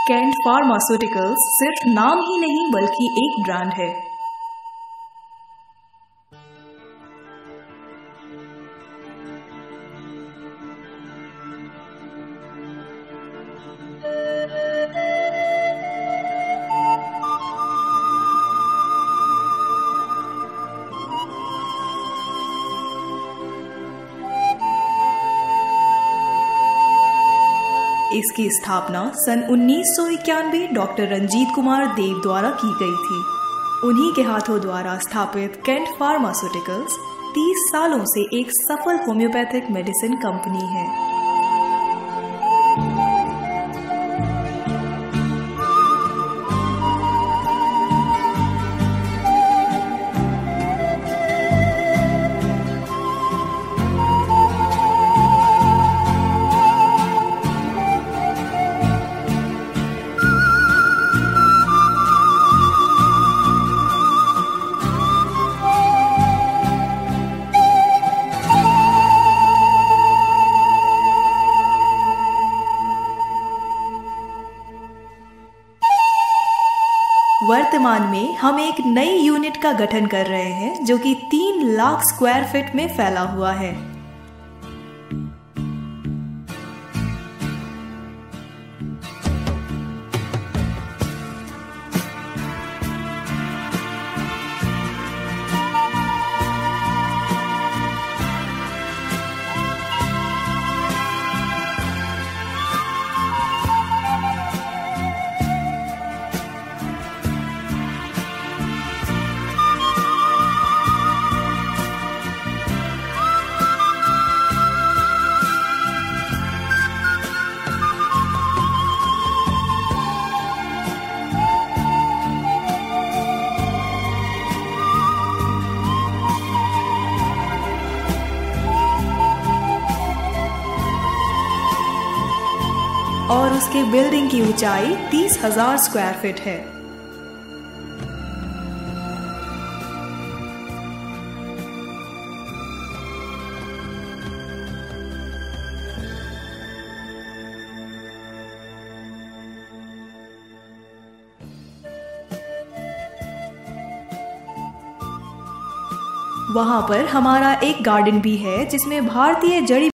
Cantt pharmaceuticals सिर्फ नाम ही नहीं बल्कि एक ब्रांड है। इसकी स्थापना सन 1991 डॉक्टर रंजीत कुमार देव द्वारा की गई थी। उन्हीं के हाथों द्वारा स्थापित कैंट फार्मास्यूटिकल्स 30 सालों से एक सफल होम्योपैथिक मेडिसिन कंपनी है। वर्तमान में हम एक नई यूनिट का गठन कर रहे हैं जो कि 3 लाख स्क्वायर फीट में फैला हुआ है। और उसके बिल्डिंग की ऊंचाई 30,000 स्क्वायर फीट है। वहां पर हमारा एक गार्डन भी है जिसमें भारतीय जड़ी